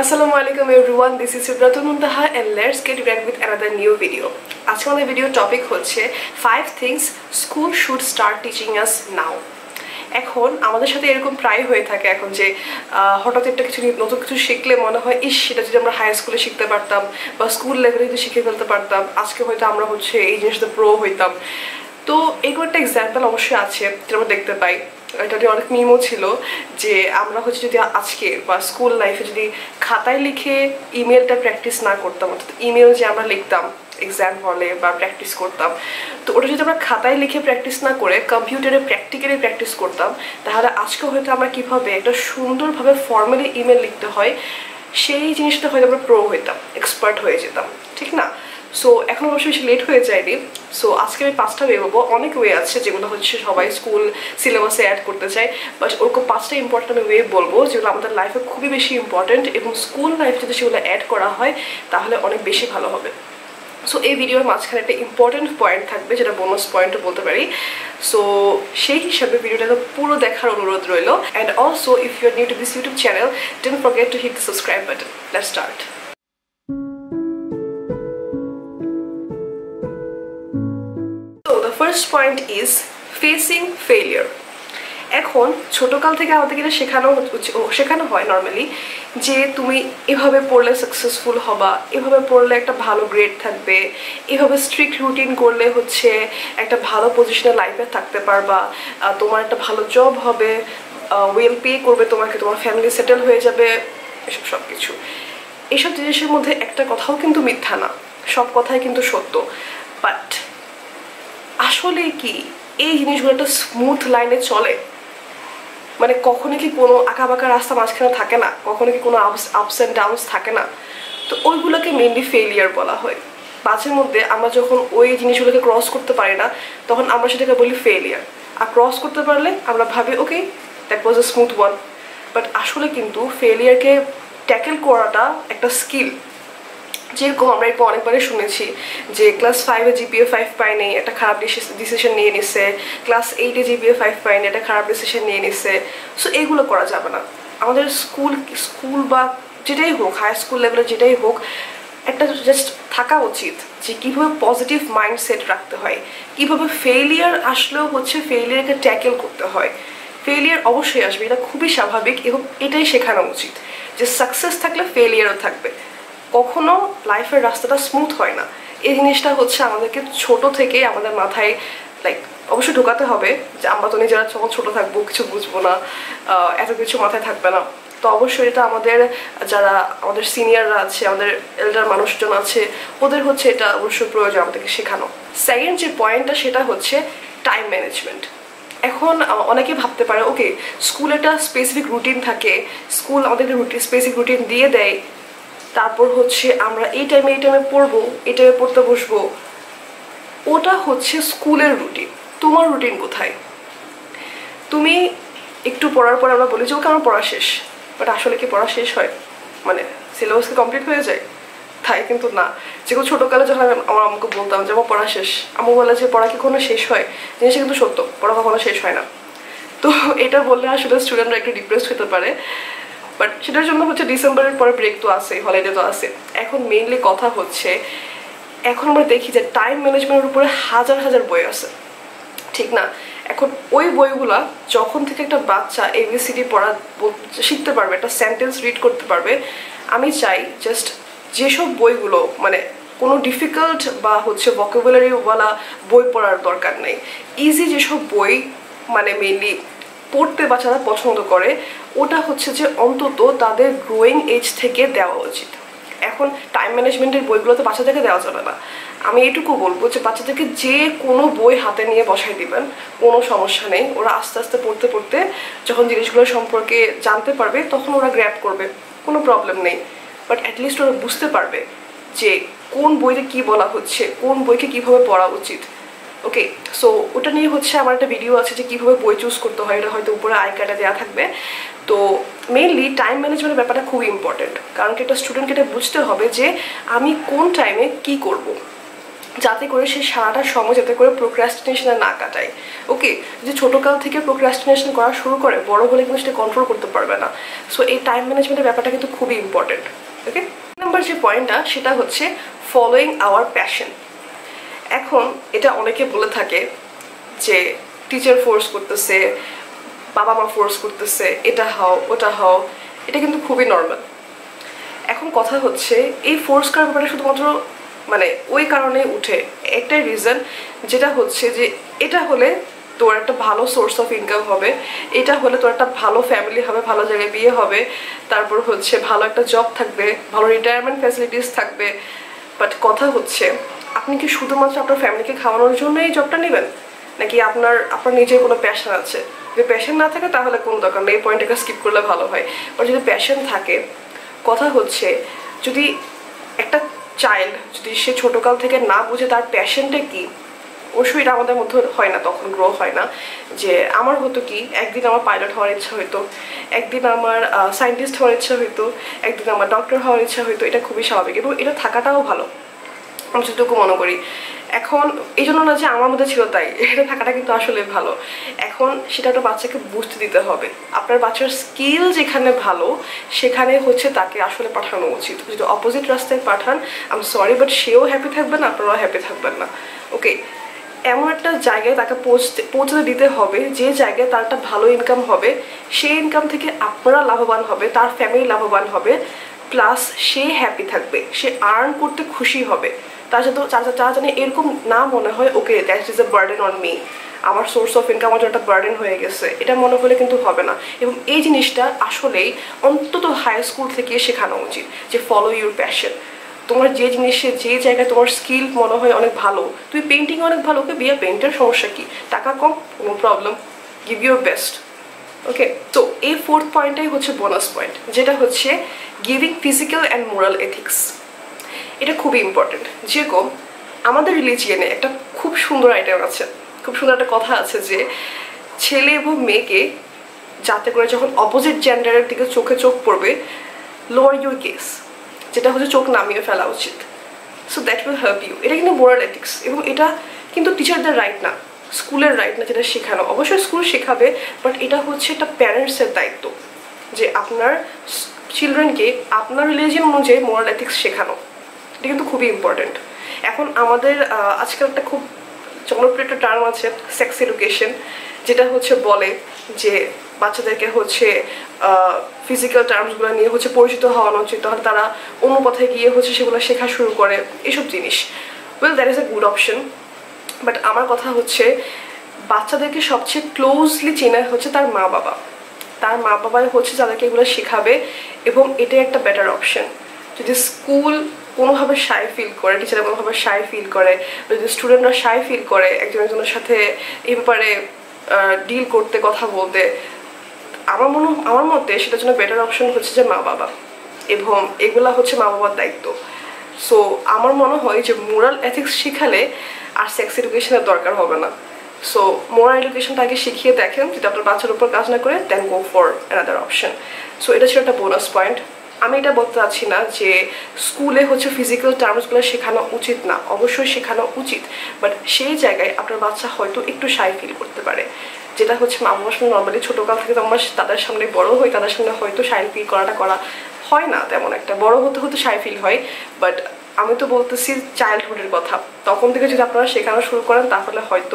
Assalamualaikum everyone, this is Sibratul Muntaha and let's get back with another new video. আজকে আমাদের video topic হচ্ছে 5 things school should start teaching us now. এখন আমাদের সাথে এরকম প্রায় হয়ে থাকে এখন যে হঠাৎ একটা কিছু নতুন কিছু শিখলে মনে হয় ইস সেটা যদি আমরা হাই স্কুলে শিখতে পারতাম বা স্কুল লেভেলে যদি শিখে ফেলতে পারতাম আজকে হয়তো আমরা হচ্ছে এই জিনিসটা প্রো হইতাম। তো এরকম একটা এক্সাম্পল অবশ্যই আছে যেটা আমরা দেখতে পাই। এটা অনেক মিমও ছিল যে আমরা হচ্ছে যদি আজকে বা স্কুল লাইফে যদি খাতায় লিখে ইমেলটা প্র্যাকটিস না করতাম, অর্থাৎ ইমেল যে আমরা লিখতাম এক্সাম হলে বা প্র্যাকটিস করতাম, তো ওটা যদি আমরা খাতায় লিখে প্র্যাকটিস না করে কম্পিউটারে প্র্যাকটিক্যালি প্র্যাকটিস করতাম তাহলে আজকে হয়তো আমরা কীভাবে একটা সুন্দরভাবে ফর্মালি ইমেল লিখতে হয় সেই জিনিসটা হয়তো আমরা প্রো হইতাম, এক্সপার্ট হয়ে যেতাম, ঠিক না? সো এখন অবশ্যই বেশি লেট হয়ে যায়নি। সো আজকে আমি 5টা ওয়ে বলবো। অনেক ওয়ে আছে যেগুলো হচ্ছে সবাই স্কুল সিলেবাসে অ্যাড করতে চায়, বাট ওরকম 5টা ইম্পর্টেন্ট আমি ওয়ে বলবো যেগুলো আমাদের লাইফে খুবই বেশি ইম্পর্টেন্ট এবং স্কুল লাইফে যদি সেগুলো অ্যাড করা হয় তাহলে অনেক বেশি ভালো হবে। সো এই ভিডিওর মাঝখানে একটা ইম্পর্টেন্ট পয়েন্ট থাকবে যেটা বোনাস পয়েন্টও বলতে পারি। সো সেই হিসাবে ভিডিওটাকে পুরো দেখার অনুরোধ রইল। And also if you are new to this YouTube channel don't forget to hit the subscribe button. Let's start. First point is facing failure. এখন ছোটকাল থেকে আমাদেরকে এটা শেখানো হয় নর্মালি যে তুমি এভাবে পড়লে সাকসেসফুল হবা, এভাবে পড়লে একটা ভালো গ্রেড থাকবে, এভাবে স্ট্রিক্ট রুটিন করলে হচ্ছে একটা ভালো পজিশনে লাইফে থাকতে পারবা, তোমার একটা ভালো জব হবে, ওয়েল পে করবে তোমাকে, তোমার ফ্যামিলি সেটেল হয়ে যাবে, এসব সব কিছু। এইসব জিনিসের মধ্যে একটা কথাও কিন্তু মিথ্যা না, সব কথাই কিন্তু সত্য। বাট আসলে কি এই জিনিসগুলো একটা স্মুথ লাইনে চলে? মানে কখনো কি কোনো আঁকাবাঁকা রাস্তা মাঝখানে থাকে না? কখনো কি কোনো আপস অ্যান্ড ডাউনস থাকে না? তো ওইগুলোকে মেনলি ফেলিয়ার বলা হয়। মাঝে মধ্যে আমরা যখন ওই জিনিসগুলোকে ক্রস করতে পারি না তখন আমরা সেটাকে বলি ফেলিয়ার, আর ক্রস করতে পারলে আমরা ভাবি okay that was a smooth one. But আসলে কিন্তু ফেলিয়ারকে ট্যাকেল করাটা একটা স্কিল। যেরকম আমরা একটু অনেকবারই শুনেছি যে ক্লাস 5-এ জিপিএ 5 পায়নি, একটা খারাপ ডিসিশন নিয়ে নিচ্ছে, ক্লাস 8-এ জিপিএ 5 পায়নি, একটা খারাপ ডিসিশন নিয়ে নিচ্ছে। সো এইগুলো করা যাবে না। আমাদের স্কুল বা যেটাই হোক, হাই স্কুল লেভেলে যেটাই হোক, একটা জাস্ট থাকা উচিত যে কীভাবে পজিটিভ মাইন্ডসেট রাখতে হয়, কীভাবে ফেলিয়ার আসলেও হচ্ছে ফেলিয়ারকে ট্যাকেল করতে হয়। ফেলিয়ার অবশ্যই আসবে, এটা খুবই স্বাভাবিক এবং এটাই শেখানো উচিত যে সাকসেস থাকলে ফেলিয়ারও থাকবে। কখনো লাইফের রাস্তাটা স্মুথ হয় না। এই জিনিসটা হচ্ছে আমাদেরকে ছোট থেকে আমাদের মাথায় অবশ্যই ঢোকাতে হবে যে আমরা তো নিজেরা যখন ছোটো থাকবো কিছু বুঝবো না, এত কিছু মাথায় থাকবে না। তো অবশ্যই এটা যারা আমাদের সিনিয়ররা আছে, আমাদের এল্ডার মানুষজন আছে, ওদের হচ্ছে এটা অবশ্যই প্রয়োজন আমাদেরকে শেখানো। সেকেন্ড যে পয়েন্টটা সেটা হচ্ছে টাইম ম্যানেজমেন্ট। এখন অনেকে ভাবতে পারে ওকে স্কুলে একটা স্পেসিফিক রুটিন থাকে, স্কুল আমাদেরকে স্পেসিফিক রুটিন দিয়ে দেয়, তারপর হচ্ছে আমরা এই টাইমে পড়বো, এই টাইমে পড়তে বসবো। ওটা হচ্ছে স্কুলের রুটিন। তোমার রুটিন কোথায়? তুমি একটু পড়ার পর আমরা বলি যে ওকে আমার পড়া শেষ, বাট আসলে কি পড়া শেষ হয়? মানে সিলেবাস কি কমপ্লিট হয়ে যায়? তাই কিন্তু না। যেগুলো ছোটোকালে যখন আমরা আমাকে বলতাম যে আমার পড়া শেষ, আম্মু বলে যে পড়া কি কোনো শেষ হয়? জিনিসটা কিন্তু সত্য, পড়া কখনো শেষ হয় না। তো এটা বললে আসলে স্টুডেন্টরা একটু ডিপ্রেসড হতে পারে, বাট সেটার জন্য হচ্ছে ডিসেম্বরের পরে ব্রেক তো আছে, হলিডে তো আছে। এখন মেইনলি কথা হচ্ছে এখন আমরা দেখি যে টাইম ম্যানেজমেন্টের উপরে হাজার হাজার বই আছে, ঠিক না? এখন ওই বইগুলা যখন থেকে একটা বাচ্চা ABCD পড়া শিখতে পারবে, একটা সেন্টেন্স রিড করতে পারবে, আমি চাই জাস্ট যেসব বইগুলো মানে কোনো ডিফিকাল্ট বা হচ্ছে ভোকাবুলারিওয়ালা বই পড়ার দরকার নেই, ইজি যেসব বই মানে মেইনলি পড়তে বাচ্চারা পছন্দ করে ওটা হচ্ছে যে অন্তত তাদের গ্রোয়িং এজ থেকে দেওয়া উচিত। এখন টাইম ম্যানেজমেন্টের বইগুলো তো বাচ্চাদেরকে দেওয়া যাবে না। আমি এটুকু বলবো যে বাচ্চাদেরকে যে কোনো বই হাতে নিয়ে বসাই দিবেন, কোনো সমস্যা নেই। ওরা আস্তে আস্তে পড়তে পড়তে যখন জিনিসগুলো সম্পর্কে জানতে পারবে তখন ওরা গ্র্যাব করবে, কোনো প্রবলেম নেই। বাট অ্যাটলিস্ট ওরা বুঝতে পারবে যে কোন বইতে কি বলা হচ্ছে, কোন বইকে কীভাবে পড়া উচিত। ওকে, সো ওটা নিয়ে হচ্ছে আমার একটা ভিডিও আছে যে কীভাবে বই চুজ করতে হয়, এটা হয়তো উপরে আই কার্ডে দেওয়া থাকবে। তো মেইনলি টাইম ম্যানেজমেন্টের ব্যাপারটা খুবই ইম্পর্টেন্ট, কারণ কি একটা স্টুডেন্টকে এটা বুঝতে হবে যে আমি কোন টাইমে কি করব। যাতে করে সে সারাটা সময় যাতে করে প্রোক্রাস্টিনেশনে না কাটায়। ওকে, যে ছোটোকাল থেকে প্রোক্রাস্টিনেশন করা শুরু করে বড় হলে কিন্তু সেটা কন্ট্রোল করতে পারবে না। সো এই টাইম ম্যানেজমেন্টের ব্যাপারটা কিন্তু খুবই ইম্পর্টেন্ট। ওকে, নাম্বার যে পয়েন্টটা সেটা হচ্ছে ফলোয়িং আওয়ার প্যাশন। এখন এটা অনেকে বলে থাকে যে টিচার ফোর্স করতেছে, বাবা মা ফোর্স করতেছে, এটা হও ওটা হও, এটা কিন্তু খুবই নর্মাল। এখন কথা হচ্ছে এই ফোর্স করার ব্যাপারটা শুধুমাত্র মানে ওই কারণে উঠে, একটাই রিজন, যেটা হচ্ছে যে এটা হলে তোর একটা ভালো সোর্স অফ ইনকাম হবে, এটা হলে তোর একটা ভালো ফ্যামিলি হবে, ভালো জায়গায় বিয়ে হবে, তারপর হচ্ছে ভালো একটা জব থাকবে, ভালো রিটায়ারমেন্ট ফ্যাসিলিটিস থাকবে। বাট কথা হচ্ছে আপনি কি শুধুমাত্র আপনার ফ্যামিলিকে খাওয়ানোর জন্য এই জবটা নেবেন, নাকি আপনার নিজের কোনো প্যাশন আছে? যদি প্যাশন না থাকে তাহলে কোনো দরকার নেই, এই পয়েন্টটাকে স্কিপ করলে ভালো হয়। বাট যদি প্যাশন থাকে, কথা হচ্ছে যদি একটা চাইল্ড যদি সে ছোটোকাল থেকে না বুঝে তার প্যাশনটা কি, অবশ্যই এটা আমাদের মধ্যে হয় না, তখন গ্রো হয় না। যে আমার হতো কি, একদিন আমার পাইলট হওয়ার ইচ্ছা হইতো, একদিন আমার সায়েন্টিস্ট হওয়ার ইচ্ছা হইতো, একদিন আমার ডক্টর হওয়ার ইচ্ছা হইতো। এটা খুবই স্বাভাবিক এবং এটা থাকাটাও ভালো, আমি যতটুকু মনে করি। এখন এই জন্য না যে আমার মধ্যে ছিল তাই, এটা থাকাটা কিন্তু আসলে ভালো। এখন সেটা একটা বাচ্চাকে বুঝতে দিতে হবে, আপনার বাচ্চার স্কিল যেখানে ভালো সেখানে হচ্ছে তাকে আসলে পাঠানো উচিত। যদি অপোজিট রাস্তায় পাঠান, আমি সরি, বাট সেও হ্যাপি থাকবে না, আপনারাও হ্যাপি থাকবেন না। ওকে, এমন একটা জায়গায় তাকে পৌঁছতে দিতে হবে যে জায়গায় তার একটা ভালো ইনকাম হবে, সেই ইনকাম থেকে আপনারা লাভবান হবে, তার ফ্যামিলি লাভবান হবে, প্লাস সে হ্যাপি থাকবে, সে আর্ন করতে খুশি হবে। তার সাথে তারা জানে এরকম না মনে হয় okay that is a burden on me, আমার সোর্স অফ ইনকাম আমার একটা বার্ডেন হয়ে গেছে, এটা মনে হলে কিন্তু হবে না। এবং এই জিনিসটা আসলেই অন্তত হাই স্কুল থেকে শেখানো উচিত যে ফলো ইউর প্যাশন। তোমার যে জিনিসে যে জায়গায় তোমার স্কিল মনে হয় অনেক ভালো, তুমি পেন্টিং অনেক ভালো, ওকে বিয়ে পেন্টের সমস্যা কি, টাকা কম, কোনো problem, give your best. Okay, তো এই ফোর্থ পয়েন্টটাই হচ্ছে বোনাস পয়েন্ট, যেটা হচ্ছে giving physical and moral ethics. এটা খুবই ইম্পর্টেন্ট। যেরকম আমাদের রিলিজিয়নে একটা খুব সুন্দর আইটেম আছে, খুব সুন্দর একটা কথা আছে যে ছেলে এবং মেয়েকে যাতে করে যখন অপোজিট জেন্ডারের দিকে চোখে চোখ পড়বে, লোয়ার ইউর গেস, যেটা হচ্ছে চোখ নামিয়ে ফেলা উচিত। So that will help you. এটা কিন্তু মোরাল এথিক্স, এবং এটা কিন্তু টিচারদের রাইট না, স্কুলের রাইট না যেটা শেখানো। অবশ্যই স্কুল শেখাবে, বাট এটা হচ্ছে একটা প্যারেন্টসের দায়িত্ব যে আপনার চিলড্রেনকে আপনার রিলিজিয়ন অনুযায়ী মোরাল এথিক্স শেখানো। এটা কিন্তু খুবই ইম্পর্টেন্ট। এখন আমাদের আজকাল একটা খুব জনপ্রিয় একটা টার্ম আছে সেক্স এডুকেশন, যেটা হচ্ছে বলে যে বাচ্চাদেরকে হচ্ছে ফিজিক্যাল টার্মসগুলো নিয়ে হচ্ছে পরিচিত হওয়ানো উচিত, তাহলে তারা অন্য পথে গিয়ে হচ্ছে সেগুলো শেখা শুরু করে, এসব জিনিস। Well, that is a good option, but আমার কথা হচ্ছে বাচ্চাদেরকে সবচেয়ে ক্লোজলি চেনা হচ্ছে তার মা বাবা। তার মা বাবাই হচ্ছে যাদেরকে এগুলো শেখাবে, এবং এটাই একটা বেটার অপশন। যদি স্কুল কোনোভাবে শাই ফিল করে, টিচাররা কোনোভাবে শাই ফিল করে, যদি স্টুডেন্টরা শাই ফিল করে একজন একজনের সাথে এই ব্যাপারে ডিল করতে, কথা বলতে, আমার মতে সেটার জন্য বেটার অপশন হচ্ছে যে মা বাবা, এবং এগুলা হচ্ছে মা বাবার দায়িত্ব। সো আমার মনে হয় যে মোরাল এথিক্স শেখালে আর সেক্স এডুকেশনের দরকার হবে না। সো মোরাল এডুকেশনটা আগে শিখিয়ে দেখেন, যদি আপনার বাচ্চার উপর কাজ না করে, then go for another option. So এটা ছিল একটা বোনাস পয়েন্ট। আমি এটা বলতে চাচ্ছি না যে স্কুলে হচ্ছে ফিজিক্যাল টার্মসগুলো শেখানো উচিত না, অবশ্যই শেখানো উচিত, বাট সেই জায়গায় আপনার বাচ্চা হয়তো একটু শাই ফিল করতে পারে, যেটা হচ্ছে মা বাবার সামনে নর্মালি ছোটোকাল থেকে আমরা তাদের সামনে বড় হই, তাদের সামনে হয়তো শাই ফিল করা হয় না তেমন একটা, বড় হতে হতে শাই ফিল হয়। বাট আমি তো বলতেছি চাইল্ডহুডের কথা, তখন থেকে যদি আপনারা শেখানো শুরু করেন তাহলে হয়তো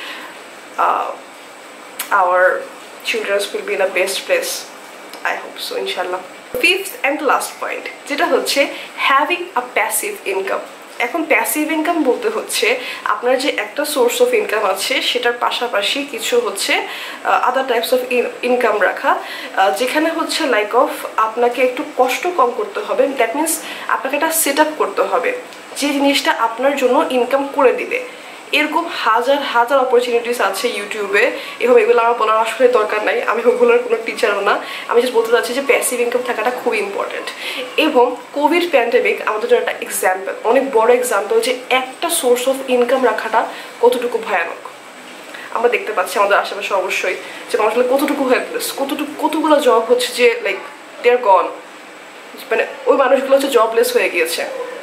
our children will be in a best place. I hope so, inshallah. Fifth and last point, যেটা হচ্ছে having a passive income. এখন প্যাসিভ ইনকাম বলতে হচ্ছে আপনার যে একটা সোর্স অফ ইনকাম আছে সেটার পাশাপাশি কিছু হচ্ছে আদার টাইপস অফ ইনকাম রাখা, যেখানে হচ্ছে লাইক অফ আপনাকে একটু কষ্ট কম করতে হবে। দ্যাট মিনস আপনাকে একটা সেট আপ করতে হবে যে জিনিসটা আপনার জন্য ইনকাম করে দিবে। এরকম হাজার হাজার অপরচুনিটিস আছে ইউটিউবে, এবং এগুলো আমার বলার আসলে দরকার নাই, আমি ওগুলোর কোনো টিচারও না। আমি জাস্ট বলতে চাচ্ছি যে প্যাসিভ ইনকাম থাকাটা খুব ইম্পর্টেন্ট। এবং কোভিড প্যান্ডেমিক আমাদের জন্য একটা এক্সাম্পল, অনেক বড় এক্সাম্পল, যে একটা সোর্স অফ ইনকাম রাখাটা কতটুকু ভয়ানক। আমরা দেখতে পাচ্ছি আমাদের আশেপাশে অবশ্যই যে মানুষগুলো কতটুকু হেল্পলেস, কতগুলো জব হচ্ছে যে লাইক দে আর গন, মানে ওই মানুষগুলো হচ্ছে জবলেস হয়ে গিয়েছে।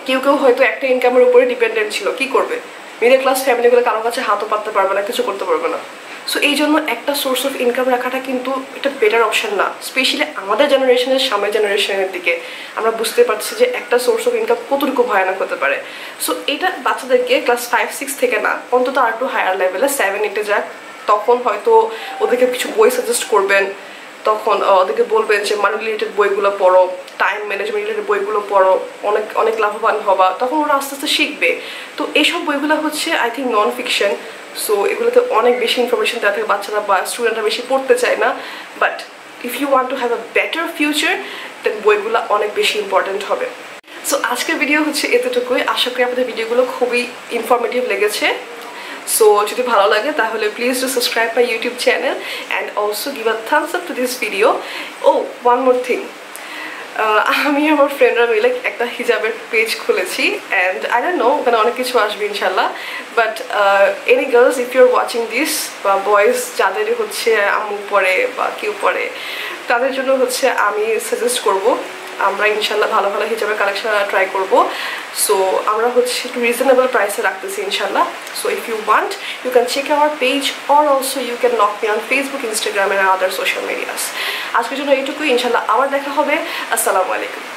কেউ কেউ হয়তো একটা ইনকামের উপরে ডিপেন্ডেন্ট ছিল, কি করবে? মিডল ক্লাস ফ্যামিলিগুলো কারো কাছে হাতও পাততে পারবে না, কিছু করতে পারবে না। সো এই জন্য একটা সোর্স অফ ইনকাম রাখাটা কিন্তু একটা বেটার অপশন না, স্পেশালি আমাদের জেনারেশনের সামনের জেনারেশনের দিকে আমরা বুঝতে পারছি যে একটা সোর্স অফ ইনকাম কতটুকু ভয়ানক হতে পারে। সো এটা বাচ্চাদেরকে ক্লাস 5-6 থেকে না, অন্তত আর একটু হায়ার লেভেলে 7-8-এ যাক, তখন হয়তো ওদেরকে কিছু বই সাজেস্ট করবেন, তখন ওদেরকে বলবেন যে মানি রিলেটেড বইগুলো পড়ো, টাইম ম্যানেজমেন্ট রিলেটেড বইগুলো পড়ো, অনেক অনেক লাভবান হবা, তখন ওরা আস্তে আস্তে শিখবে। তো এইসব বইগুলো হচ্ছে I think non fiction, so এগুলোতে অনেক বেশি ইনফরমেশন দেওয়া থাকে, বাচ্চারা বা স্টুডেন্টরা বেশি পড়তে চায় না। But if you want to have a better future, then বইগুলো অনেক বেশি ইম্পর্টেন্ট হবে। সো আজকের ভিডিও হচ্ছে এতটুকুই। আশা করি আপনাদের ভিডিওগুলো খুবই ইনফরমেটিভ লেগেছে। So যদি ভালো লাগে তাহলে please do subscribe my YouTube channel and also give a thumbs up to this video. Oh, one more thing. আমি আমার ফ্রেন্ডরা মিলে একটা হিজাবের পেজ খুলেছি and I don't know ওখানে অনেক কিছু আসবে ইনশাল্লাহ, but any girls if you're watching this বা বয়েজ যাদের হচ্ছে আম্মু পড়ে বা কেউ পড়ে, তাদের জন্য হচ্ছে আমি সাজেস্ট করব আমরা ইনশাল্লাহ ভালো ভালো হিজাবের কালেকশন ট্রাই করব। সো আমরা হচ্ছে একটু রিজনেবল প্রাইসে রাখতেছি ইনশাল্লাহ। So if you want you can check our page or also you can knock me on Facebook, Instagram and other social medias. আজকের জন্য এইটুকুই, ইনশাল্লাহ আবার দেখা হবে। আসসালামু আলাইকুম।